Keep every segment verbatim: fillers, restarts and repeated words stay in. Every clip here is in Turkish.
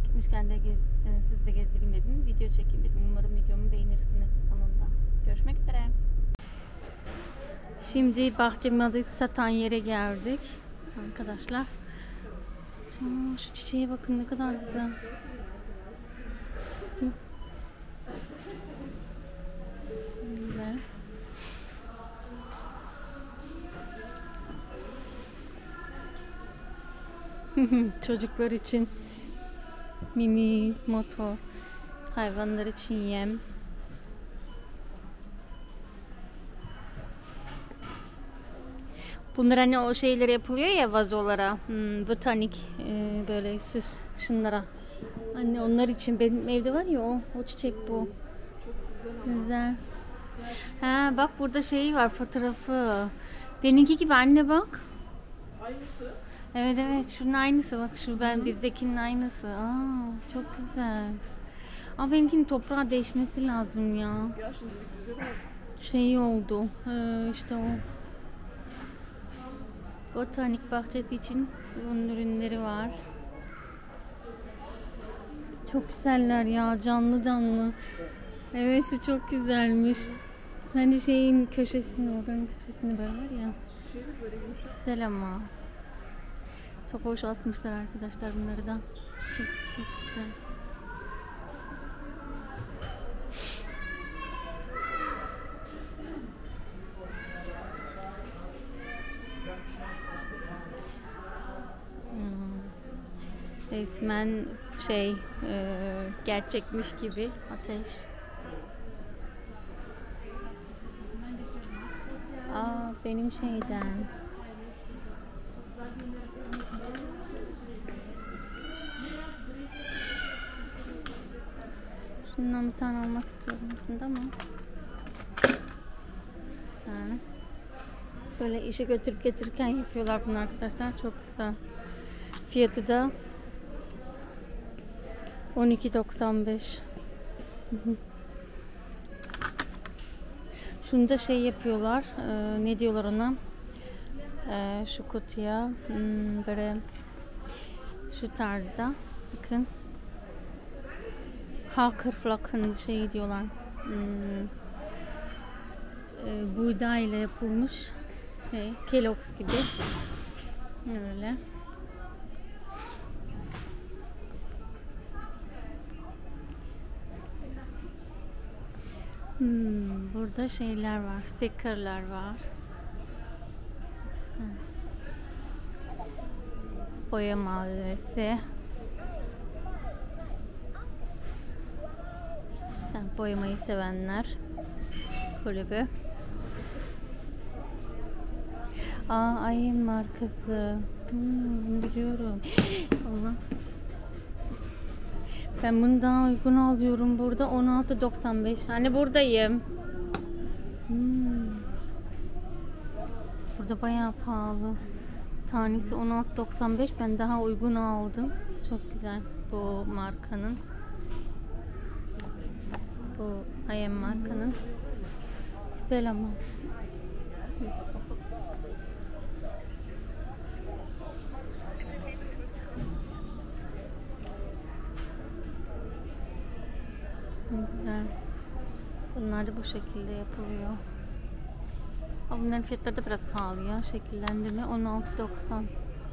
Gitmişken de gez, e, siz de gezdireyim dedim. Video çekeyim dedim. Umarım videomu beğenirsiniz sonunda. Görüşmek üzere. Şimdi bahçemizi satan yere geldik. Arkadaşlar. Aa, şu çiçeğe bakın ne kadar güzel. Böyle. Çocuklar için mini motor, hayvanlar için yem. Bunlar hani o şeyleri yapılıyor ya vazolara, hmm, botanik e, böyle süs şunlara. Anne onlar için benim evde var ya o, o çiçek bu. Çok güzel. Ha bak burada şey var fotoğrafı. Benimki gibi anne bak. Aynısı. Evet evet şunun aynısı bak şu ben bizdekinin aynısı. Aa çok güzel. Ama benimkinin toprağa değişmesi lazım ya. Ya şimdi güzel oldu. Şey oldu ee, işte o. Botanik bahçesi için bunun ürünleri var. Çok güzeller ya canlı canlı. Evet şu çok güzelmiş. Hani şeyin köşesini odanın köşesini böyle var ya. Şey de böyle yumuşak. Güzel ama. Çok hoş atmışlar arkadaşlar bunları da. Çiçek çok güzel. Hmm. Resmen şey e, gerçekmiş gibi ateş. Aa benim şeyden. Şundan bir tane almak istiyorum aslında ama. Yani böyle işe götürüp getirirken yapıyorlar bunu arkadaşlar. Çok güzel. Fiyatı da on iki doksan beş. Şunu da şey yapıyorlar. E, ne diyorlar ona? E, şu kutuya hmm, böyle şu tarzda. Bakın. Hakerflocken şey diyorlar. Hmm, e, buğday ile yapılmış şey. Kellogg's gibi. Öyle. Hmm, burada şeyler var, stickerlar var. Hmm. Boya malzemesi. Yani boyamayı sevenler kulübü. Aa, Ayın markası. Hmm, bunu biliyorum. Allah. Ben bunu daha uygun alıyorum burada on altı doksan beş. Hani buradayım. Hmm. Burada bayağı pahalı. Tanesi on altı doksan beş. Ben daha uygun aldım. Çok güzel bu markanın. Bu I M markanın. Güzel ama. Güzel. Bunlar da bu şekilde yapılıyor. Ama bunların fiyatları da biraz pahalı ya. Şekillendirme on altı doksan.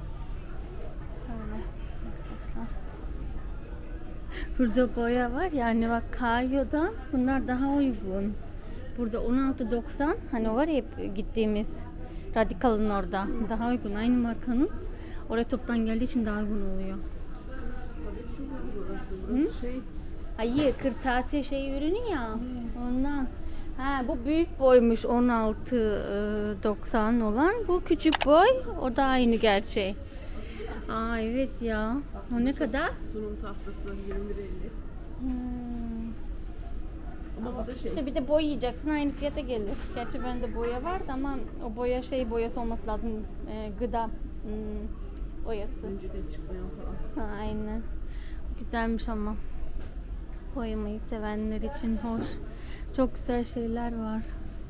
Öyle arkadaşlar. Burada boya var ya anne bak Kayo'dan bunlar daha uygun. Burada on altı doksan hani o var ya hep gittiğimiz Radikal'ın orada. Daha uygun aynı markanın. Oraya toptan geldiği için daha uygun oluyor. Tabii çok uygun orası. Burası şey. Hayır, kırtasiye şey ürünü ya. Hmm. Ondan. Ha bu büyük boymuş on altı doksan olan. Bu küçük boy. O da aynı gerçeği. Aa evet ya. O ne kadar? Sunum tahtası yirmi lira elli. Hmm. Ama bu da şey. İşte bir de boyayacaksın aynı fiyata gelir. Gerçi bende boya vardı ama o boya şey boyası olması lazım. Ee, gıda hmm, boyası. Önceden çıkmayan falan. Ha, aynen. Güzelmiş ama. Boyamayı sevenler için hoş. Çok güzel şeyler var.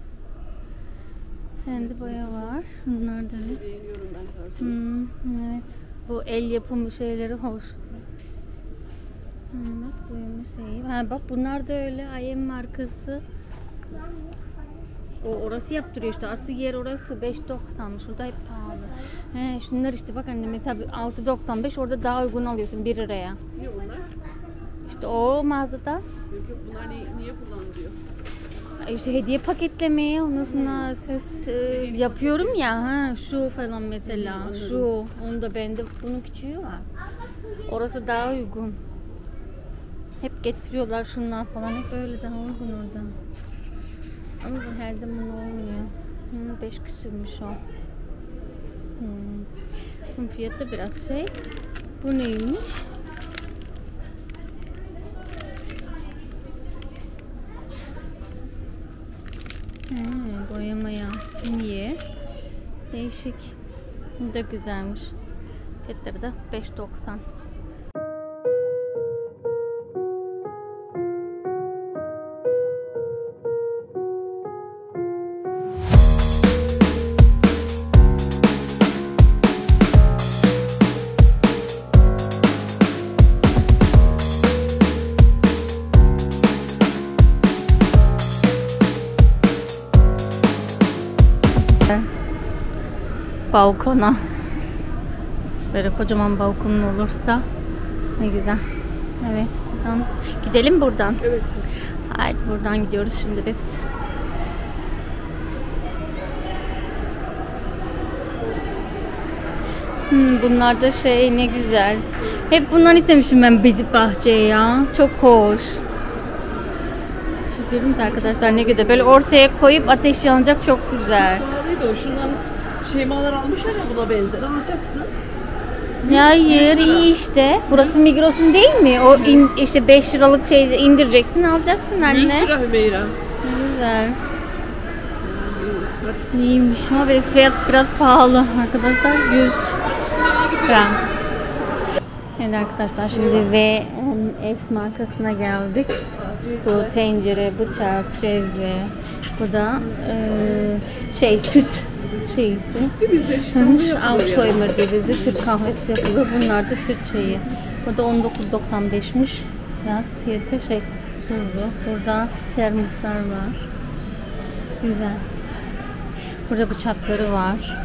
Kendi boya var. Bunlar da. Beğeniyorum ben tarzını. Hmm, evet. Bu el yapımı şeyleri hoş. Hmm, bak boyama şeyi. Ha bak bunlar da öyle. I M markası. O orası yaptırıyor işte. Asıl yer orası beş doksanmış. Orada hep pahalı. He şunlar işte bak anne mesela altı doksan beş orada daha uygun alıyorsun bir liraya. Ne bunlar? İşte o mağazada. Yok yok bunlar niye, niye kullanılıyor? İşte hediye paketlemeye ondan sonra süs e, yapıyorum ya ha şu falan mesela şu onu da bende bunun küçüğü var. Orası daha uygun. Hep getiriyorlar şunlar falan hep öyle daha uygun orada. Ama bu her zaman olmuyor. Hmm, beş küsürmüş o. Hmm. Bunun fiyatı da biraz şey. Bu neymiş? He, boyamaya. Niye? Değişik. Bu da güzelmiş. Fiyatları da beş doksan. Balkona. Böyle kocaman balkonun olursa ne güzel. Evet, buradan gidelim buradan. Evet. Haydi buradan gidiyoruz şimdi biz. Hmm, bunlar da şey ne güzel. Hep bundan istemişim ben Bedi Bahçe'ye ya. Çok hoş. Şu görün de arkadaşlar ne güzel. Böyle ortaya koyup ateş yanacak çok güzel. Pahalıydı o. Şundan şeymalar almışlar ya buna benzer. Alacaksın. Ya yer iyi işte. Burası Migros'un değil mi? O in, işte beş liralık şeyi indireceksin alacaksın anne. yüz lira Hümeyra. Ne güzel. İyiymiş ama ve fiyat biraz pahalı arkadaşlar. yüz gram. Evet arkadaşlar şimdi V F markasına geldik. Bu tencere, bıçak, cezve. Bu da e, şey süt şeysi. Alzheimer gibi Türk kahvesi yapılıyor. Bunlar da süt şeyi. Bu da on dokuz doksan beşmiş. Yaz fiyatı şey tuzlu. Burada sermuslar var. Güzel. Burada bıçakları var.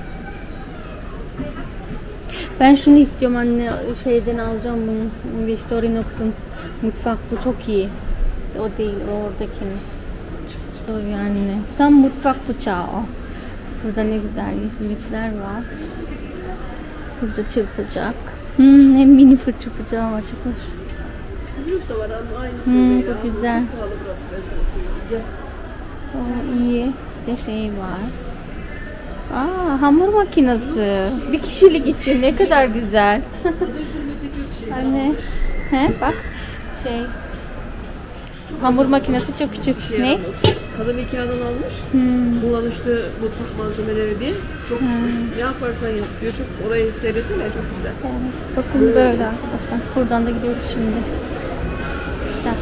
Ben şunu istiyorum anne şeyden alacağım bunu. Victorinox'un mutfak bu çok iyi. O değil o oradakinin. O yani tam mutfak bıçağı o. Burada ne güzel yeşillikler var. Burada çırpacak. Hmm, hem mini fırça bıçağı var çok hoş. Ucuz da var ama aynısı. Hmm, çok güzel. Çok pahalı burası ben sana söyleyeyim. Gel. O iyi. Bir de şey var. Aa, hamur makinesi. Bir kişilik için ne kadar güzel. Bu da hürmet ediyor şeyden Anne. almış. He bak şey. Hamur makinesi çok küçük. Şey Ne? almış. Kadın nikahından almış. Hmm. Kullanışlı mutfak malzemeleri diye. Çok Hmm. ne yaparsan yap diyor. Çok orayı seyredin ya çok güzel. Evet, bakın böyle arkadaşlar. Buradan da gidiyoruz şimdi. İşte.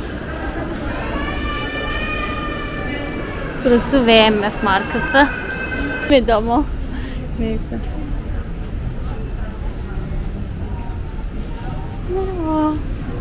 Burası V M F markası. Bitmedi ama. Neyse. Merhaba.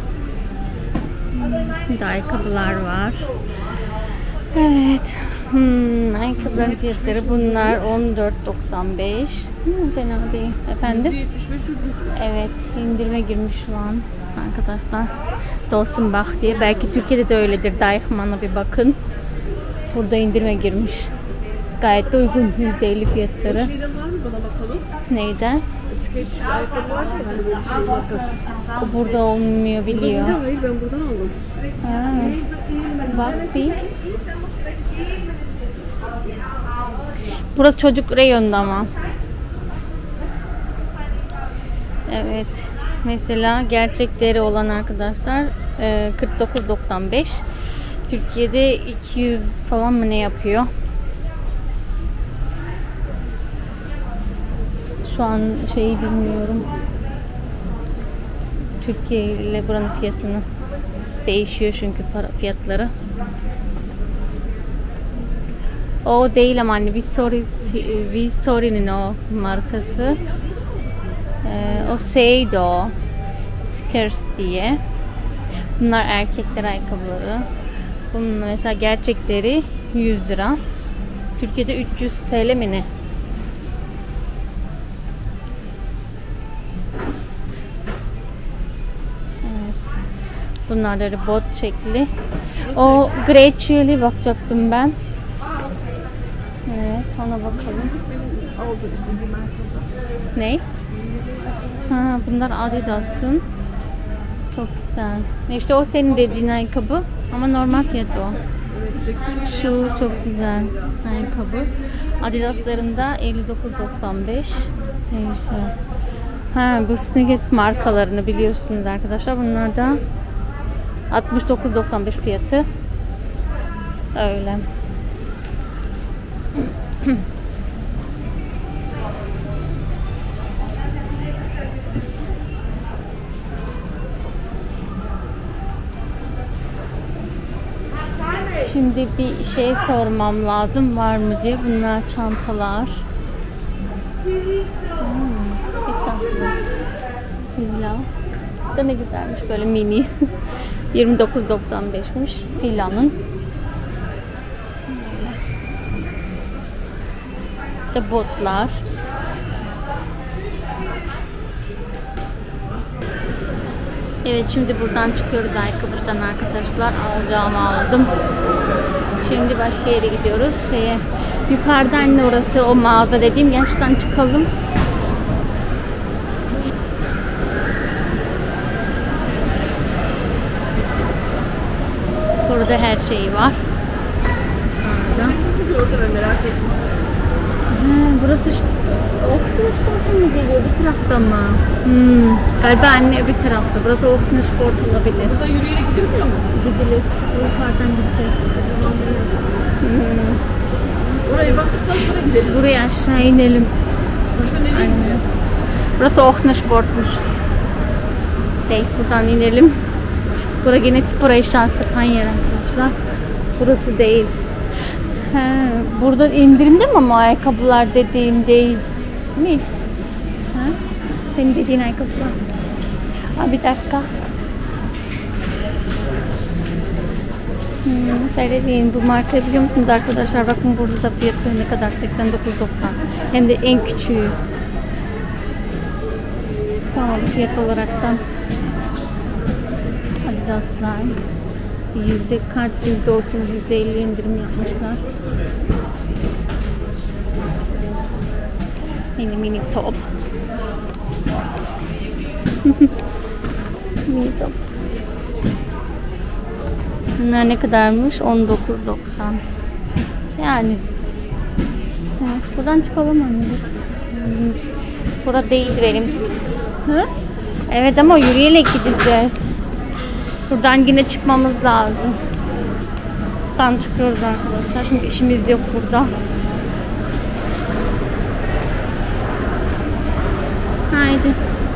Burada ayakkabılar var. Evet. Hmm, ayakkabıların fiyatları bunlar on dört doksan beş. Hmm, fena değil. Efendim? yetmiş beş ucuz. Evet, indirime girmiş şu an arkadaşlar. Dostum bak diye. Belki Türkiye'de de öyledir. Deichmann'a bir bakın. Burada indirime girmiş. Gayet de uygun. yüzde elli fiyatları. Şeyden var mı bana bakalım? Neyden? Sketch ayakkabı var ya hani böyle şey markası. O burada olmuyor biliyor. Burada hayır ben buradan aldım. Ha. Bak bir. Burası çocuk reyonunda ama. Evet. Mesela gerçek deri olan arkadaşlar e, kırk dokuz doksan beş. Türkiye'de iki yüz falan mı ne yapıyor? Şu an şeyi bilmiyorum. Türkiye ile buranın fiyatını değişiyor çünkü para fiyatları. O değil ama hani Vistori, Vistori'nin o markası. Ee, o şeydi o. Skers diye. Bunlar erkekler ayakkabıları. Bunun mesela gerçekleri yüz lira. Türkiye'de üç yüz T L mi ne? Evet. Bunlar da bot şekli. O Graciel'e bakacaktım ben. Evet, ona bakalım. Ne? Ha, bunlar Adidas'ın. Çok güzel. İşte o senin dediğin ayakkabı ama normal fiyatı o. Şu çok güzel ayakkabı. Adidas'ların da elli dokuz doksan beş. Ha, bu Snickers markalarını biliyorsunuz arkadaşlar. Bunlar da altmış dokuz doksan beş fiyatı. Öyle. Şimdi bir şey sormam lazım, var mı diye. Bunlar çantalar. Hmm, bir tatlı. Fila. Bu da ne güzelmiş, böyle mini. yirmi dokuz doksan beşmiş filanın. İşte botlar. Evet, şimdi buradan çıkıyoruz ayakkabıdan arkadaşlar. Alacağımı aldım. Şimdi başka yere gidiyoruz. Şeye, yukarıdan ne orası, o mağaza dediğim. Gel şuradan çıkalım. Burada her şey var. Merak ettim. Ha, burası Oxnard Sport'a mı geliyor? Bir tarafta mı? Hmm. Galiba anne bir tarafta. Burası Oxnard Sport olabilir. Burada yürüyerek gidilmiyor mu? Gidilir. Yukarıdan gideceğiz. Hmm. Oraya baktıktan sonra gidelim. Buraya aşağı inelim. Başka nereye gideceğiz? Burası Oxnard Sport'muş. Değil, buradan inelim. Burası yine spor eşyası satan yer arkadaşlar. Burası değil. He, burada indirimde mi ama ayakkabılar dediğim değil mi? Ha? Senin dediğin ayakkabılar. Aa, bir dakika. Hmm, söyleyin, bu markayı biliyor musunuz arkadaşlar? Bakın burada da fiyatı ne kadar, seksen dokuz doksan. Hem de en küçüğü. Tamam, fiyat olaraktan. Adidas'lar. Yüzde kaç, yüzde otuz, yüzde elli indirim yapmışlar. Mini mini top. Mini top. Bunlar ne kadarmış? on dokuz doksan. Yani. Evet, buradan çıkalım anne. Burada değil benim. Hı? Evet ama yürüyerek gideceğiz. Buradan yine çıkmamız lazım. Buradan çıkıyoruz arkadaşlar. Çünkü işimiz yok burada. Haydi.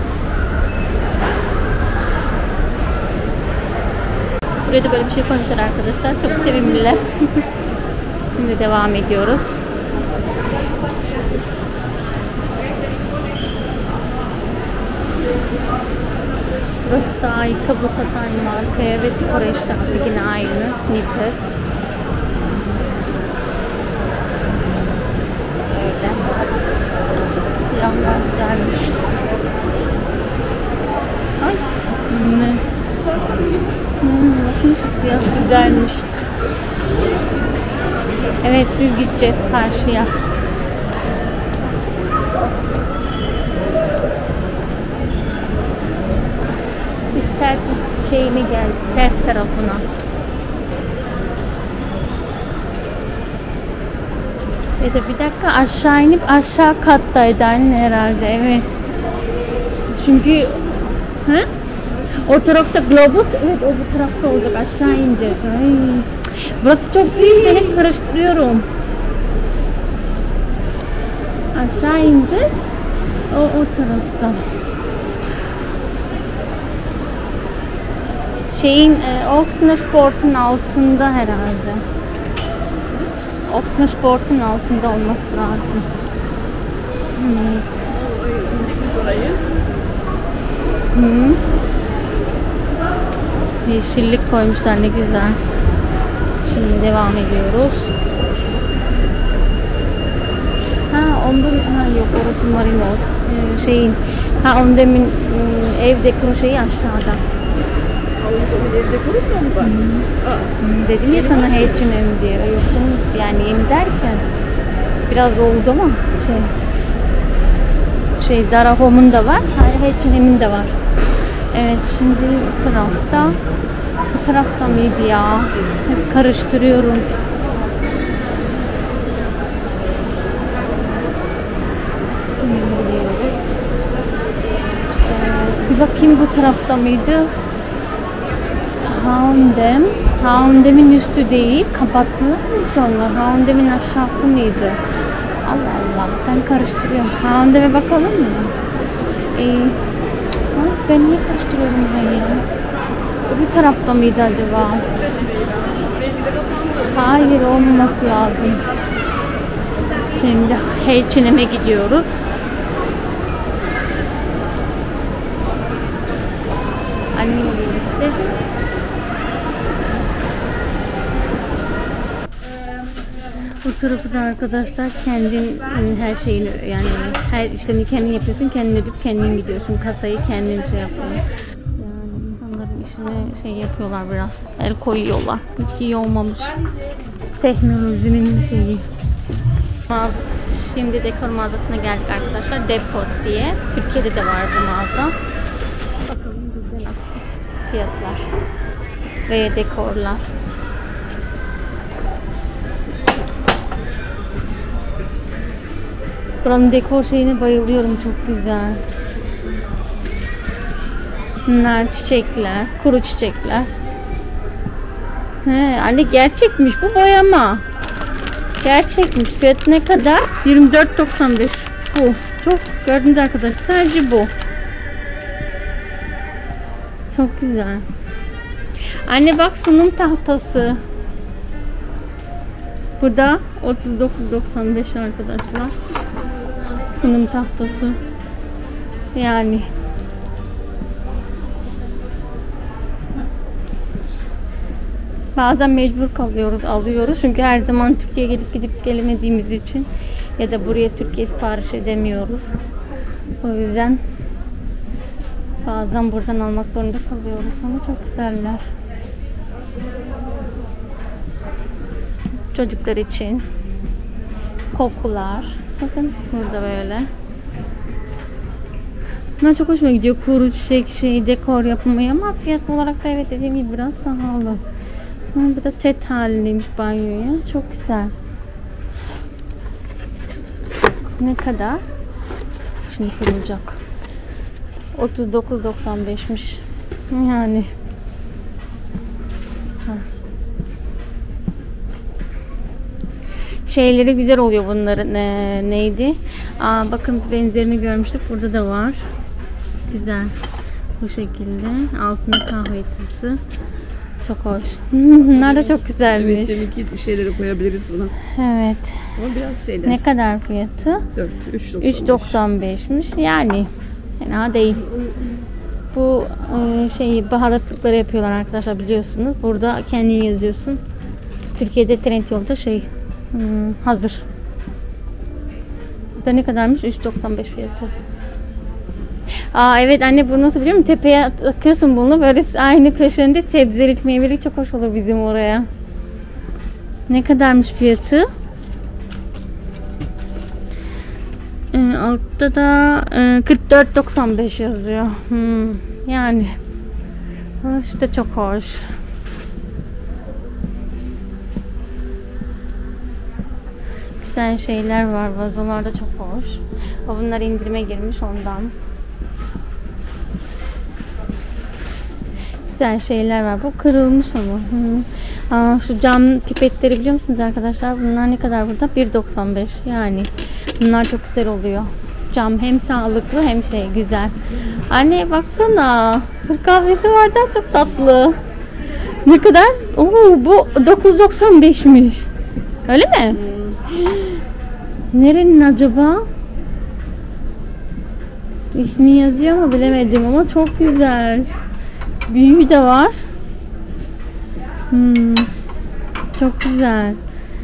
Buraya da böyle bir şey koymuşlar arkadaşlar. Çok sevimliler. Şimdi devam ediyoruz. Burası da ayakkabı satan markaya ve spor eşyası yine aynı. Snickers. Öyle. Siyahlar güzelmiş. Ay. Ne? Hmm, bakın şu siyah güzelmiş. Evet, düz gideceğiz karşıya. Ters şeyine geldi, ters tarafına. Ya da bir dakika, aşağı inip aşağı kattaydı anne herhalde, evet. Çünkü he? O tarafta Globus, evet o bu tarafta olacak, aşağı ineceğiz. Ay. Burası çok büyük, ben hep karıştırıyorum. Aşağı ineceğiz, o o tarafta. Şeyin, e, Oxnard Sport'un altında herhalde. Oxnard Sport'un altında olması lazım. Evet. İndik biz orayı. Hı. Yeşillik koymuşlar, ne güzel. Şimdi devam ediyoruz. Ha ondan, ha yok orası Marinot. Ee, şeyin, ha onun demin ıı, ev dekoru şeyi aşağıda. Avrupa'nın ev dekoru mu var? Hmm, dedim ya sana H and M diye. Yoktum yani yeni derken biraz oldu ama şey şey Zara Home'un da var, H and M'in de var. Evet, şimdi bu tarafta, bu tarafta mıydı ya? Hep karıştırıyorum. Ee, bir bakayım bu tarafta mıydı? H and M, H and M'in üstü değil, kapattılar mı ki onlar? H and M'in aşağısı mıydı? Allah Allah, ben karıştırıyorum. H and M'e bakalım mı? Ee, ben niye karıştırıyorum ben ya? Bu tarafta mıydı acaba? Hayır, olmaması lazım. Şimdi H and M'e gidiyoruz. Annem dedi. Bu tarafı da arkadaşlar kendin her şeyini, yani her işlemi kendin yapıyorsun, kendin ödüp kendin gidiyorsun, kasayı kendin şey yapıyorsun. Yani insanların işine şey yapıyorlar, biraz el koyuyorlar. Hiç iyi olmamış. Teknolojinin şeyi. Şimdi dekor mağazasına geldik arkadaşlar. Depot diye. Türkiye'de de var bu mağaza. Bakalım güzel fiyatlar ve dekorlar. Buranın dekor şeyine bayılıyorum, çok güzel. Bunlar çiçekler, kuru çiçekler. He, anne gerçekmiş bu, boyama. Gerçekmiş. Fiyat ne kadar? yirmi dört doksan beş. Bu. Çok, gördünüz arkadaşlar, sadece bu. Çok güzel. Anne bak, sunum tahtası. Burada otuz dokuz doksan beş arkadaşlar. Sunum tahtası. Yani bazen mecbur kalıyoruz, alıyoruz. Çünkü her zaman Türkiye'ye gidip gidip gelemediğimiz için ya da buraya Türkiye sipariş edemiyoruz. O yüzden bazen buradan almak zorunda kalıyoruz. Ama çok güzeller. Çocuklar için kokular. Bakın burada böyle. Bunlar çok hoşuma gidiyor. Kuru çiçek şey, dekor yapmayı, ama fiyat olarak da evet dediğim gibi biraz pahalı. Bu da set halindeymiş banyoya. Çok güzel. Ne kadar? Şimdi kurulacak. otuz dokuz doksan beşmiş. Yani. Ha. Şeyleri güzel oluyor bunların. Ee, neydi? Aa, bakın benzerini görmüştük. Burada da var. Güzel. Bu şekilde. Altına kahve tısı. Çok hoş. Bunlar da çok güzelmiş. Evet, deminki şeyleri koyabiliriz buna. Evet. Ama biraz şeyler. Ne kadar fiyatı? dört, üç doksan beşmiş. Yani fena değil. Bu e, şeyi baharatlıkları yapıyorlar arkadaşlar, biliyorsunuz. Burada kendin yazıyorsun. Türkiye'de Trendyol'da şey hmm, hazır. Bu da ne kadarmış? üç doksan beş fiyatı. Aa evet anne, bu nasıl biliyor musun? Tepeye takıyorsun bunu, böyle aynı köşende sebzelik meyvelik, çok hoş olur bizim oraya. Ne kadarmış fiyatı? Ee, altta da e, kırk dört doksan beş yazıyor. Hmm, yani işte çok hoş. Güzel şeyler var. Vazolar da çok hoş. Bunlar indirime girmiş ondan. Güzel şeyler var. Bu kırılmış ama. Hı. Aa, şu cam pipetleri biliyor musunuz arkadaşlar? Bunlar ne kadar burada? bir doksan beş. Yani bunlar çok güzel oluyor. Cam hem sağlıklı hem şey güzel. Anne baksana. Türk kahvesi var da çok tatlı. Ne kadar? Oo, bu dokuz doksan beşmiş. Öyle mi? Nerenin acaba? İsmi yazıyor ama bilemedim, ama çok güzel. Büyüğü de var. Hmm, çok güzel.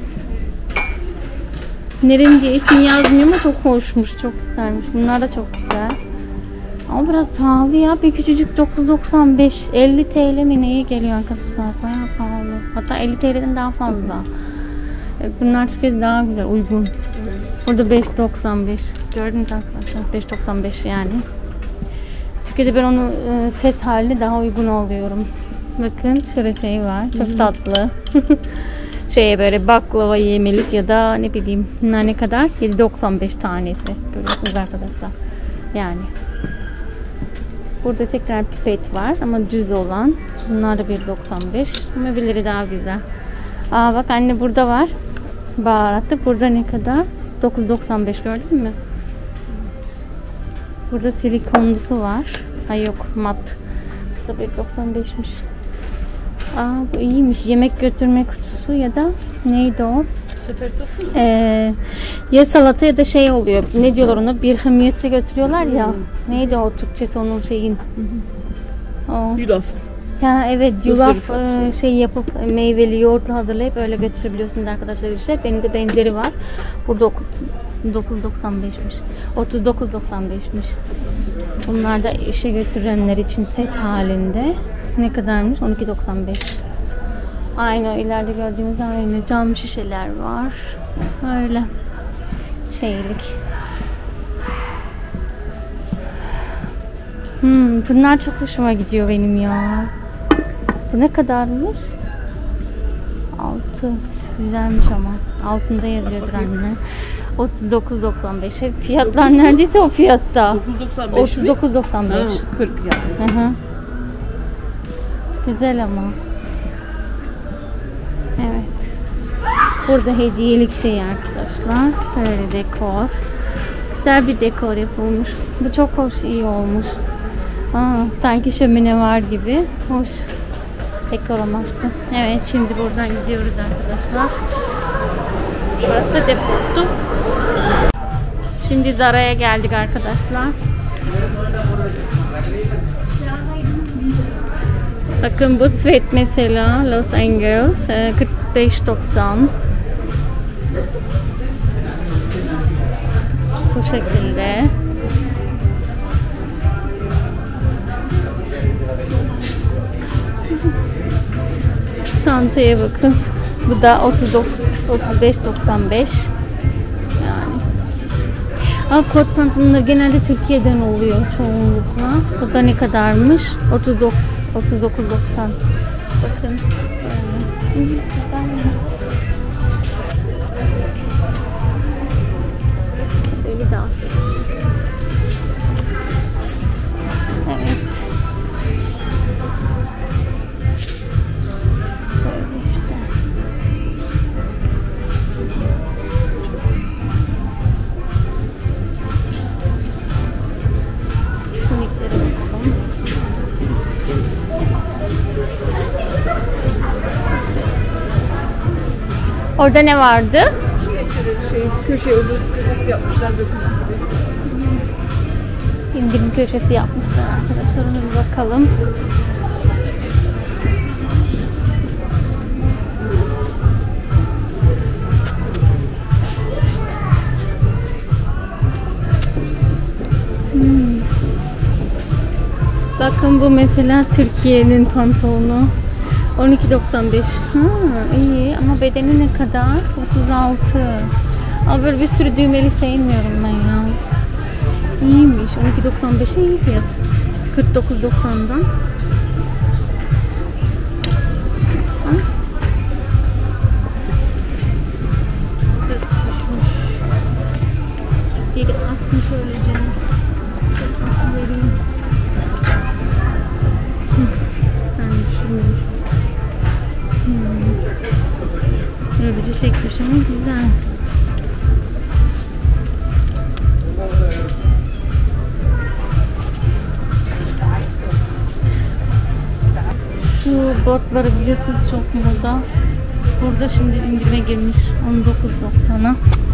Nerenin diye ismini yazmıyor ama çok hoşmuş, çok güzelmiş. Bunlar da çok güzel. Ama biraz pahalı ya. Bir küçücük dokuz doksan beş, elli T L mi neye geliyor arkadaşlar? Bayağı pahalı. Hatta elli T L'den daha fazla. Bunlar Türkiye'de daha güzel, uygun. Burada beş doksan beş. Gördünüz arkadaşlar, beş doksan beş yani. Türkiye'de ben onu set haline daha uygun alıyorum. Bakın şöyle şey var, çok tatlı. Şeye böyle baklava yemelik ya da ne bileyim bunlar ne kadar? yedi doksan beş tanesi. Görüyorsunuz arkadaşlar. Yani. Burada tekrar pipet var ama düz olan. Bunlar da bir doksan beş. Ama birileri daha güzel. Aa bak anne burada var. Baharatlı. Burada ne kadar? dokuz doksan beş gördün mü? Burada silikonlusu var. Ay yok mat. Burada bir doksan beşmiş. Aa bu iyiymiş. Yemek götürme kutusu ya da neydi o? Sefertosu mu? Ee, ya salata ya da şey oluyor. Ne diyorlar ona? Bir hamiyeti götürüyorlar ya. Hmm. Neydi o Türkçesi onun şeyin? O. Yulaf. Ya evet yulaf e, şey yapıp meyveli yoğurtlu hazırlayıp öyle götürebiliyorsunuz arkadaşlar işte. Benim de benzeri var. Burada dokuz doksan beşmiş. otuz dokuz doksan beşmiş. Bunlar da işe götürenler için set halinde. Ne kadarmış? on iki doksan beş. Aynı ileride gördüğünüz aynı cam şişeler var. Öyle şeylik. Hmm, bunlar çok hoşuma gidiyor benim ya. Bu ne kadarmış? altı. Güzelmiş ama. Altında yazıyordur anne. otuz dokuz doksan beş. Fiyatlar neredeyse o fiyatta. otuz dokuz doksan beş. kırk yani. Hı hı. Güzel ama. Evet. Burada hediyelik şey arkadaşlar. Böyle dekor. Güzel bir dekor yapılmış. Bu çok hoş, iyi olmuş. Aa, sanki şömine var gibi. Hoş. Dekor amaçlı. Evet, şimdi buradan gidiyoruz arkadaşlar. Burası da depotu. Şimdi Zara'ya geldik arkadaşlar. Bakın bu sweat mesela Los Angeles kırk beş doksan. Bu şekilde. Çantaya bakın. Bu da otuz beş doksan beş. Yani. Aa, kot pantolonlar genelde Türkiye'den oluyor çoğunlukla. Bu da ne kadarmış? otuz dokuz doksan. Bakın. Böyle. Böyle daha. Evet. Böyle işte. Soniklere bakalım. Orada ne vardı? Şey, köşe ucuz köşesi yapmışlar. İndirim köşesi yapmışlar arkadaşlar. Ona bir bakalım. Hmm. Bakın bu mesela Türkiye'nin pantolonu. on iki doksan beş. Ha, iyi ama bedeni ne kadar? otuz altı. Ama böyle bir sürü düğmeli sevmiyorum ben ya. İyiymiş. on iki doksan beşe iyi fiyat. kırk dokuz doksandan. Biri asmış öylece. Asıl vereyim. Ben düşünüyorum. Hmm. Örücü çekmiş ama güzel. Şu botları biliyorsunuz çok moda. Burada şimdi indirime girmiş on dokuz doksana.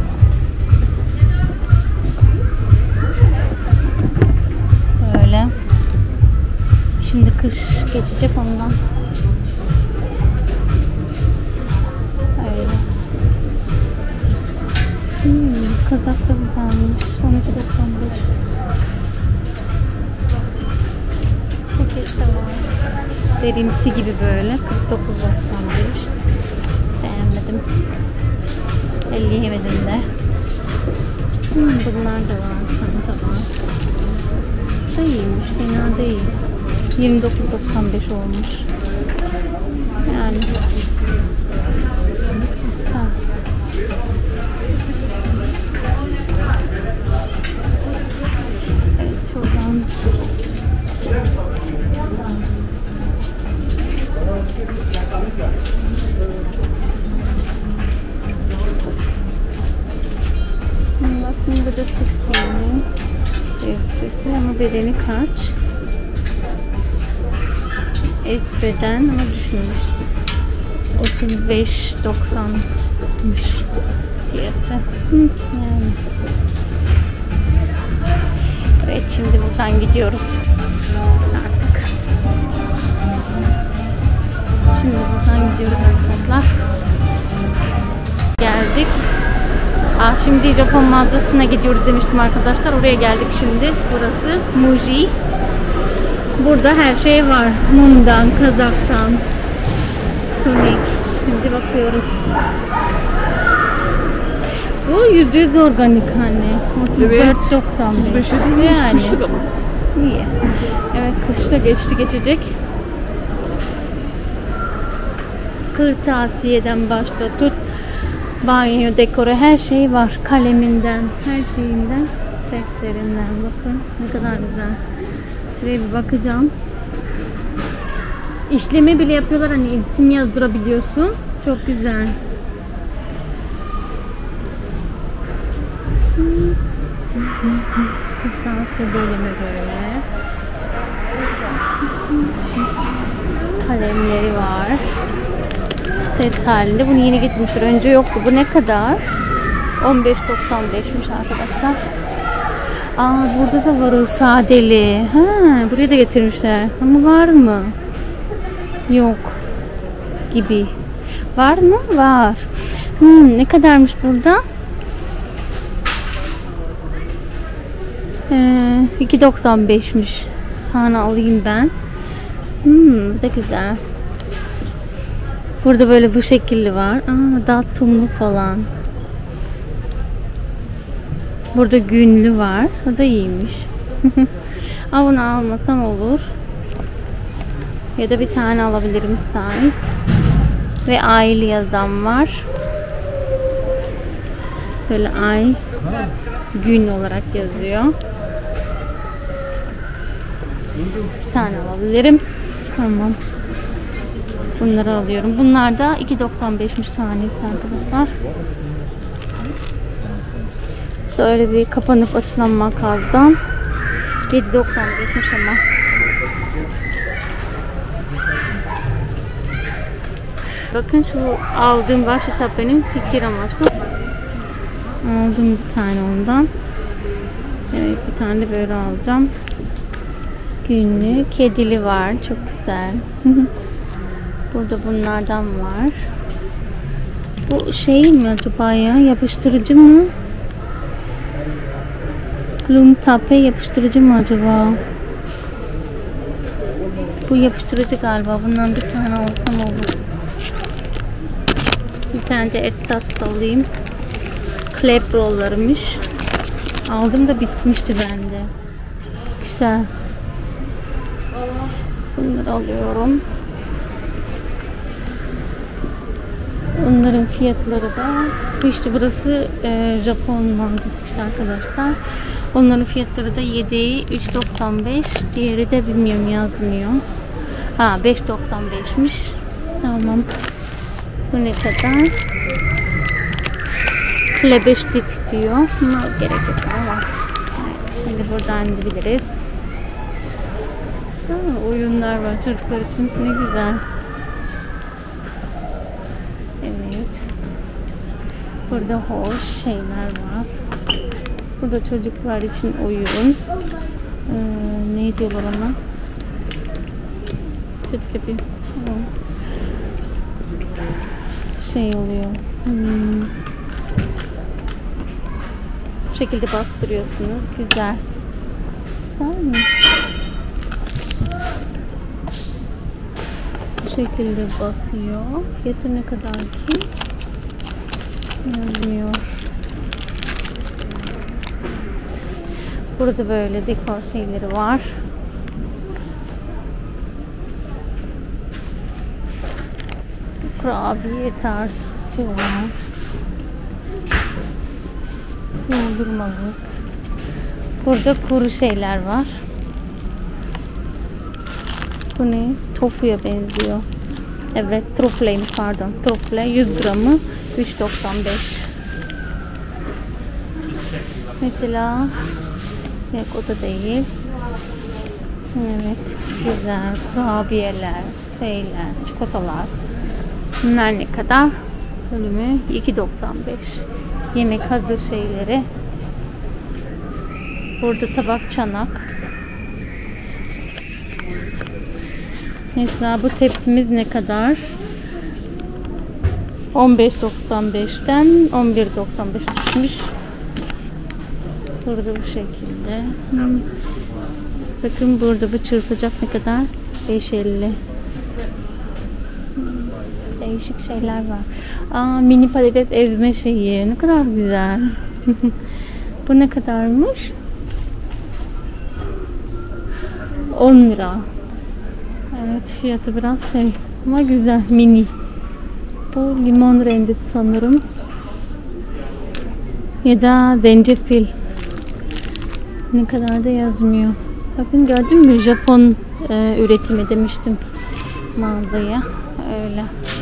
Böyle. Şimdi kış geçecek ondan. Yatak da güzelmiş. on iki doksan beş. Ceket de var. Derinti gibi böyle. kırk dokuz doksan beş. Beğenmedim. elleyemedim de. Hmm, bunlar da var. Çanta var. Da iyiymiş. Fena değil. yirmi dokuz doksan beş olmuş. Yani. Ha. Evet, çoğundan. Bakın burada Türkiye'nin elbisesi ama bedeni kaç? Et beden ama düşünmüş. otuz beş doksanmış fiyatı. Hı, yani. Evet, şimdi buradan gidiyoruz artık. Şimdi buradan gidiyoruz arkadaşlar. Geldik. Aa, şimdi Japon mağazasına gidiyoruz demiştim arkadaşlar. Oraya geldik şimdi. Burası Muji. Burada her şey var. Mumdan, kazaktan, tunik. Şimdi bakıyoruz. Bu yüzde yüz organik hani. otuz dört doksan beş. Yani. Kışlık ama. İyi. Evet, kışta geçti geçecek. Kırtasiyeden başta tut. Banyo dekoru her şey var. Kaleminden, her şeyinden, defterinden. Bakın ne kadar güzel. Şuraya bir bakacağım. İşleme bile yapıyorlar, hani isim yazdırabiliyorsun. Çok güzel. Kırtasiye bölümü böyle. Kalemleri var. Set halinde. Bunu yeni getirmişler. Önce yoktu. Bu ne kadar? on beş doksan beşmiş arkadaşlar. Aa, burada da var o sadeli. Ha, buraya da getirmişler. Ama var mı? Yok. Gibi. Var mı? Var. Hmm, ne kadarmış burada? Ee, iki doksan beşmiş. Sana alayım ben. Hmm, bu da güzel. Burada böyle bu şekilli var. Aa, datumlu falan. Burada günlü var. O da iyiymiş. Ama bunu almasam olur. Ya da bir tane alabilirim sahip. Ve aylı yazan var. Böyle ay, gün olarak yazıyor. Bir tane alabilirim. Tamam. Bunları alıyorum. Bunlar da iki doksan beşmiş tanesi arkadaşlar. Böyle bir kapanıp açılan makazdan yedi doksan beşmiş ama. Bakın şu aldığım Washi benim fikir amaçlı. Aldım bir tane ondan. Evet, bir tane de böyle alacağım. Günlük kedili var. Çok güzel. Burada bunlardan var. Bu şey mi acaba ya? Yapıştırıcı mı? Gloom Tape yapıştırıcı mı acaba? Bu yapıştırıcı galiba. Bundan bir tane alsam olur. Bir tane de ersatz alayım. Klep rollarmış. Aldım da bitmişti bende. Güzel. Bunları alıyorum. Onların fiyatları da işte burası e, Japon mağazası arkadaşlar. Onların fiyatları da yedi üç doksan beş. Diğeri de bilmiyorum, yazmıyor. Ha, beş doksan beşmiş. Tamam. Bu ne kadar? Klebeştik diyor. Buna gerek yok ama. Evet, şimdi buradan gidebiliriz. Ha, oyunlar var çocuklar için. Ne güzel. Evet. Burada hoş şeyler var. Burada çocuklar için oyun. Ee, ne diyorlar ona? Çocuk yapayım. Şey oluyor. Hmm. Bu şekilde bastırıyorsunuz. Güzel. Güzel mi? Bu şekilde basıyor. Fiyatı ne kadar ki? Yazmıyor. Burada böyle dekor şeyleri var. Kurabiye tarzı var. Doldurmalık. Burada kuru şeyler var. Bu ne? Tofuya benziyor. Evet, trufleymiş pardon. Trufle yüz gramı üç doksan beş. Mesela yok, o da değil. Evet, güzel kurabiyeler, şeyler, çikolatalar. Bunlar ne kadar? Bölümü iki doksan beş. Yemek hazır şeyleri. Burada tabak, çanak. Mesela bu tepsimiz ne kadar? on beş doksan beşten on bir doksan beş düşmüş. Burada bu şekilde. Hmm. Bakın burada bu çırpacak ne kadar? beş elli. Değişik şeyler var. Aa, mini patates ezme şeyi. Ne kadar güzel. Bu ne kadarmış? on lira. Evet, fiyatı biraz şey ama güzel, mini. Bu limon rendesi sanırım. Ya da zencefil. Ne kadar da yazmıyor. Bakın gördün mü? Japon e, üretimi demiştim mağazaya. Öyle.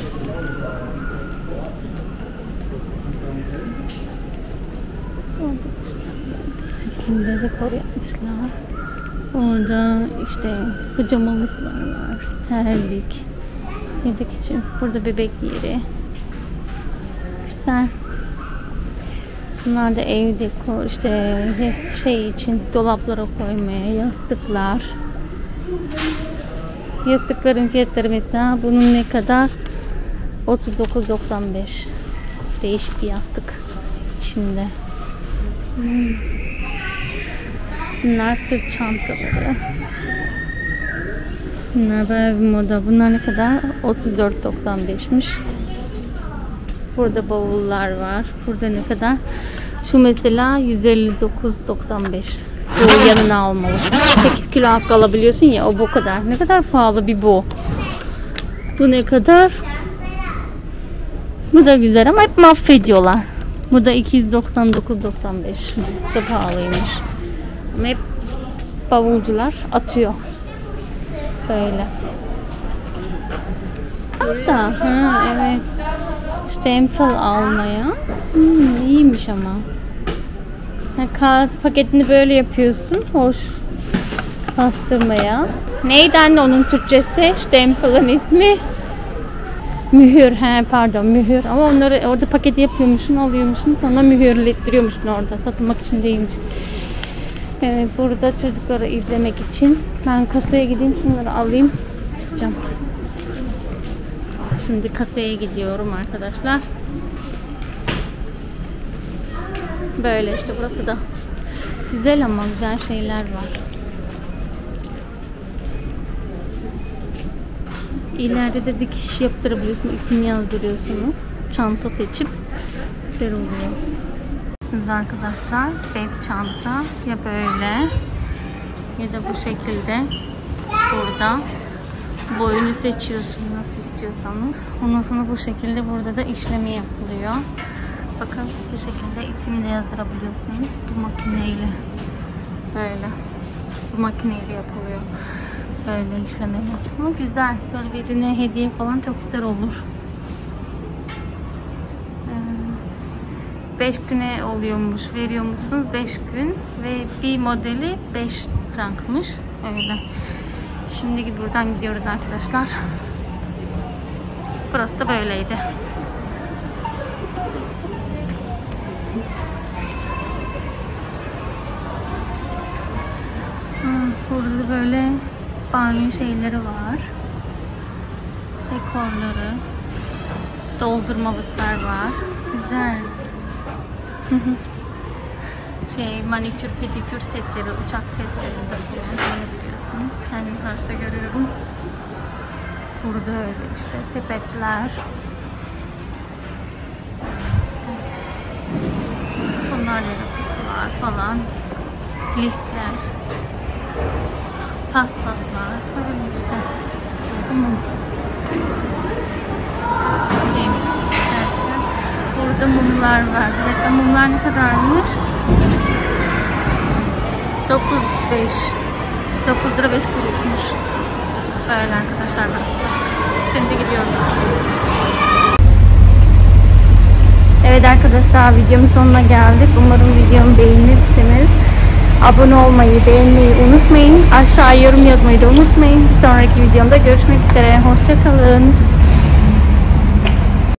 Şekilde dekor yapmışlar. Orada işte pijamalıklar var. Terlik. Yedik için. Burada bebek yeri. Güzel. Bunlar da ev dekor. İşte şey için dolaplara koymaya yastıklar. Yastıkların fiyatları mesela bunun ne kadar? otuz dokuz doksan beş. Değişik bir yastık içinde. Hmm. Bunlar sırt çantaları. Bunlar bayağı bir moda. Bunlar ne kadar? otuz dört doksan beşmiş. Burada bavullar var. Burada ne kadar? Şu mesela yüz elli dokuz doksan beş. Bu yanına almalı. sekiz kilo hakkı alabiliyorsun ya, o bu kadar. Ne kadar pahalı bir bu. Bu ne kadar? Bu da güzel ama hep mahvediyorlar. Bu da iki yüz doksan dokuz doksan beş. Bu da pahalıymış. Ama hep bavulcular atıyor. Böyle. Hatta ha evet. Stempel almaya. Hmm, iyiymiş ama. Ha, kağıt paketini böyle yapıyorsun. Hoş. Bastırmaya. Neydi anne onun Türkçesi? Stempel'ın ismi? Mühür. He pardon mühür. Ama onları orada paketi yapıyormuşsun, alıyormuşsun. Sonra mühürlettiriyormuşsun orada. Satılmak için değilmiş. Evet, burada çocukları izlemek için. Ben kasaya gideyim, şunları alayım. Çıkacağım. Şimdi kasaya gidiyorum arkadaşlar. Böyle işte burası da güzel ama güzel şeyler var. İleride de dikiş yaptırabiliyorsunuz. İsim yazdırıyorsunuz. Çanta seçip güzel oluyor. Siz arkadaşlar bez çanta ya böyle ya da bu şekilde burada boyunu seçiyorsunuz nasıl istiyorsanız. Ondan sonra bu şekilde burada da işlemi yapılıyor. Bakın bu şekilde isim de yazdırabiliyorsunuz bu makineyle. Böyle bu makineyle yapılıyor. Böyle işlemeler. Ama güzel. Böyle birine hediye falan çok güzel olur. beş güne oluyormuş, veriyormuşsunuz beş gün ve bir modeli beş frankmış. Öyle. Şimdi buradan gidiyoruz arkadaşlar. Burası da böyleydi. Burada böyle banyo şeyleri var. Dekorları. Doldurmalıklar var. Güzel. şey manikür, pedikür setleri, uçak setleri de biliyorsun. Kendim karşıda görüyorum. Burada öyle işte sepetler. Bunlar böyle kutular falan. Lifler. Paspaslar. Böyle işte. Tamam. Burada mumlar var. Evet, mumlar ne kadarmış? dokuz beş. dokuz lira beş kuruşmuş. Böyle arkadaşlar bak. Şimdi gidiyoruz. Evet arkadaşlar, videomun sonuna geldik. Umarım videomu beğenirsiniz. Abone olmayı, beğenmeyi unutmayın. Aşağı yorum yazmayı da unutmayın. Bir sonraki videomda görüşmek üzere. Hoşça kalın.